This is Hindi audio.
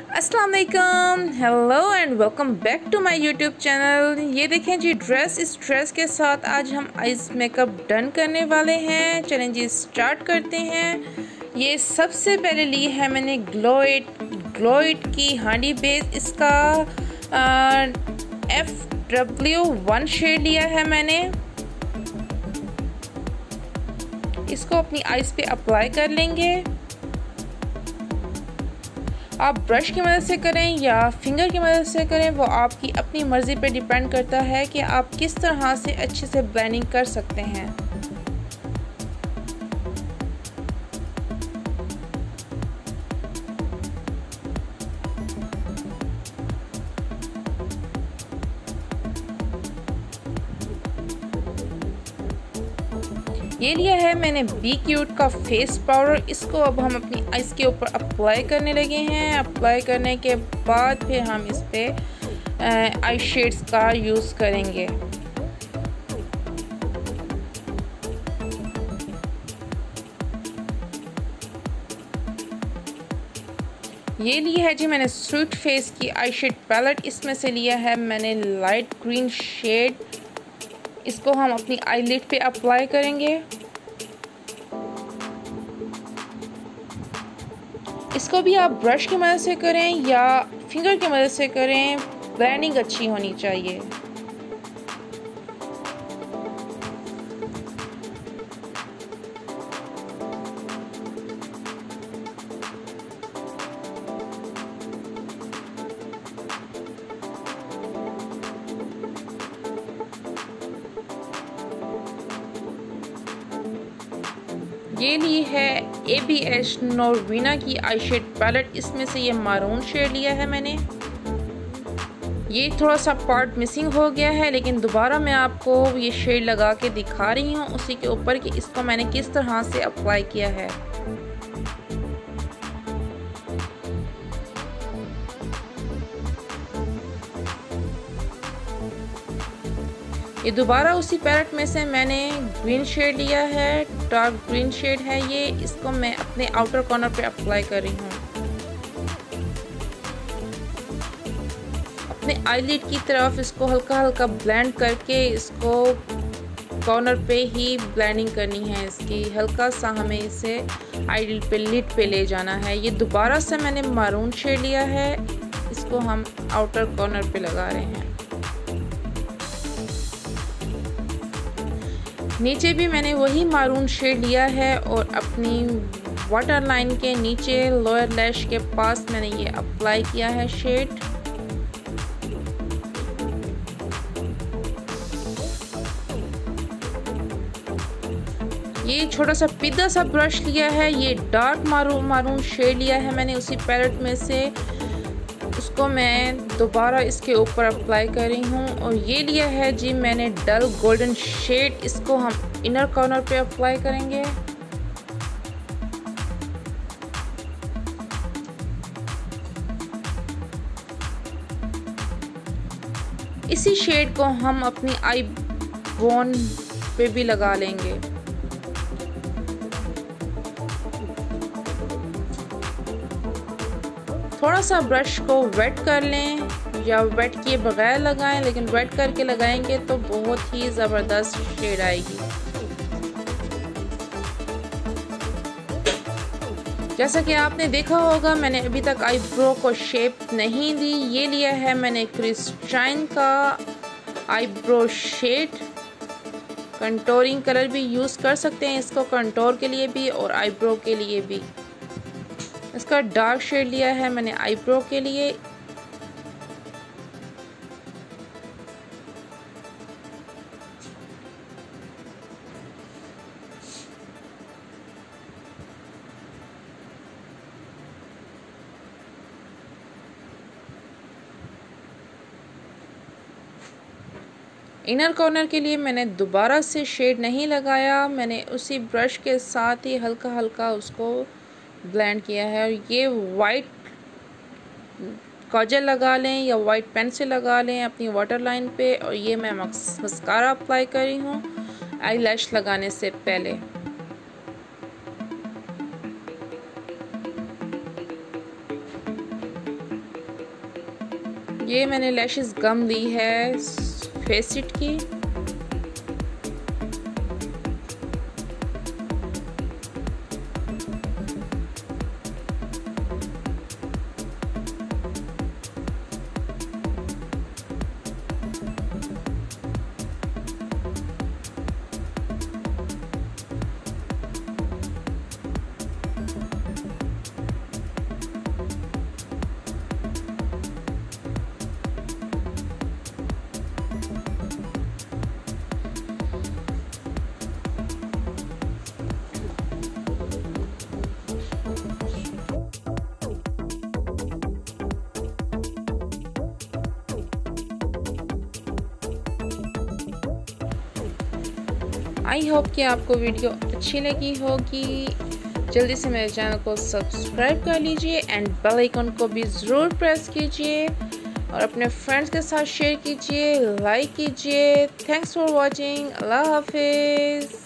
अस्सलाम वालेकुम, hello and welcome back to my YouTube channel. ये देखें जी ड्रेस, इस ड्रेस के साथ आज हम आइस मेकअप डन करने वाले हैं। चलें जी स्टार्ट करते हैं। ये सबसे पहले ली है मैंने ग्लो इट की हांडी बेस। इसका FW1 शेड लिया है मैंने। इसको अपनी आइस पे अप्लाई कर लेंगे। आप ब्रश की मदद से करें या फिंगर की मदद से करें, वो आपकी अपनी मर्ज़ी पे डिपेंड करता है कि आप किस तरह से अच्छे से ब्लेंडिंग कर सकते हैं। ये लिया है मैंने बी क्यूट का फेस पाउडर। इसको अब हम अपनी आइस के ऊपर अप्लाई करने लगे हैं। अप्लाई करने के बाद फिर हम इस पे आई शेड्स का यूज़ करेंगे। ये लिया है जी मैंने स्वीट फेस की आई शेड पैलेट। इसमें से लिया है मैंने लाइट ग्रीन शेड। इसको हम अपनी आईलिड पे अप्लाई करेंगे। इसको भी आप ब्रश की मदद से करें या फिंगर की मदद से करें, ब्लेंडिंग अच्छी होनी चाहिए। ये ली है ABH नोरवीना की आई शेड पैलेट। इसमें से ये मारून शेड लिया है मैंने। ये थोड़ा सा पार्ट मिसिंग हो गया है, लेकिन दोबारा मैं आपको ये शेड लगा के दिखा रही हूँ उसी के ऊपर कि इसको मैंने किस तरह से अप्लाई किया है। ये दोबारा उसी पैलेट में से मैंने ग्रीन शेड लिया है, डार्क ग्रीन शेड है ये। इसको मैं अपने आउटर कॉर्नर पे अप्लाई कर रही हूँ। अपने आईलिड की तरफ इसको हल्का हल्का ब्लेंड करके इसको कॉर्नर पे ही ब्लेंडिंग करनी है। इसकी हल्का सा हमें इसे आईलिड पे लिड पे ले जाना है। ये दोबारा से मैंने मारून शेड लिया है। इसको हम आउटर कॉर्नर पे लगा रहे हैं। नीचे भी मैंने वही मारून शेड लिया है और अपनी वाटर लाइन के नीचे लोअर लैश के पास मैंने ये अप्लाई किया है शेड। ये छोटा सा पिद्दा सा ब्रश लिया है। ये डार्क मारून शेड लिया है मैंने उसी पैलेट में से। उसको मैं दोबारा इसके ऊपर अप्लाई कर रही हूँ। और ये लिया है जी मैंने डल गोल्डन शेड। इसको हम इनर कॉर्नर पे अप्लाई करेंगे। इसी शेड को हम अपनी आई बोन पे भी लगा लेंगे। थोड़ा सा ब्रश को वेट कर लें या वेट किए बगैर लगाएं, लेकिन वेट करके लगाएंगे तो बहुत ही ज़बरदस्त शेड आएगी। जैसा कि आपने देखा होगा मैंने अभी तक आईब्रो को शेप नहीं दी। ये लिया है मैंने क्रिस्टाइन का आईब्रो शेड। कंटोरिंग कलर भी यूज़ कर सकते हैं इसको, कंटोर के लिए भी और आईब्रो के लिए भी। इसका डार्क शेड लिया है मैंने आईब्रो के लिए। इनर कॉर्नर के लिए मैंने दोबारा से शेड नहीं लगाया। मैंने उसी ब्रश के साथ ही हल्का हल्का उसको ब्लेंड किया है। और ये वाइट काजल लगा लें या वाइट पेंसिल लगा लें अपनी वाटर लाइन पे। और ये मैं मस्कारा अप्लाई कर रही हूँ आई लैश लगाने से पहले। ये मैंने लैशेस गम ली है फेसिट की। आई होप कि आपको वीडियो अच्छी लगी होगी। जल्दी से मेरे चैनल को सब्सक्राइब कर लीजिए एंड बेल आइकन को भी ज़रूर प्रेस कीजिए और अपने फ्रेंड्स के साथ शेयर कीजिए, लाइक कीजिए। Thanks for watching. अल्लाह हाफिज़।